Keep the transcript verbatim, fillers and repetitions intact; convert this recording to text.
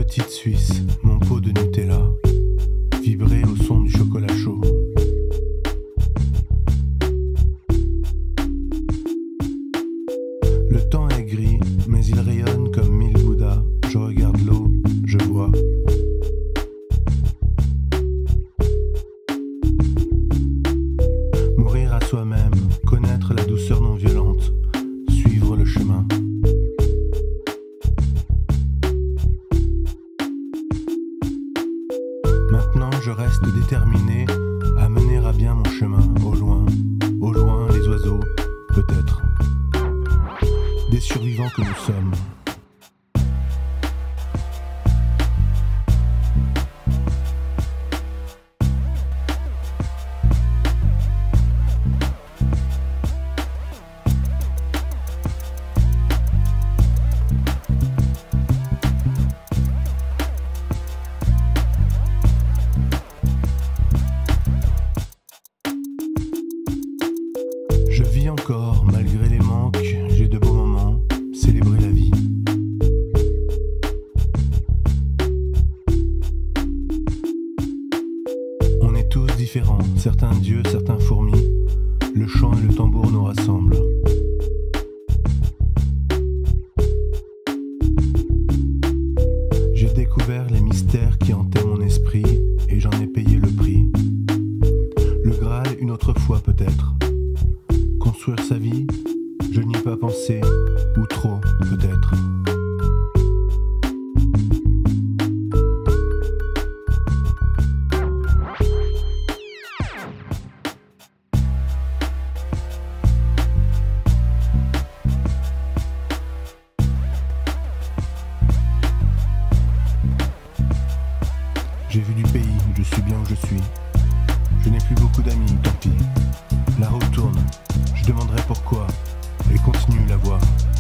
petite Suisse, mon pot de Nutella, vibrer au son du chocolat chaud. Le temps est gris, mais il rayonne comme mille Bouddhas. Je regarde l'eau, je vois. Mourir à soi-même, connaître la douceur non violente, suivre le chemin. Maintenant je reste déterminé à mener à bien mon chemin, au loin, au loin les oiseaux, peut-être. Des survivants que nous sommes. Je vis encore, malgré les manques, j'ai de beaux moments, célébrer la vie. On est tous différents, certains dieux, certains fourmis, le chant et le tambour nous rassemblent. J'ai découvert les mystères qui hantaient mon esprit et j'en ai payé le prix. Le Graal une autre fois peut-être. Construire sa vie, je n'y ai pas pensé, ou trop peut-être. J'ai vu du pays, je suis bien où je suis. Je n'ai plus beaucoup d'amis, tant pis. La roue tourne, je demanderai pourquoi, et continue la voie.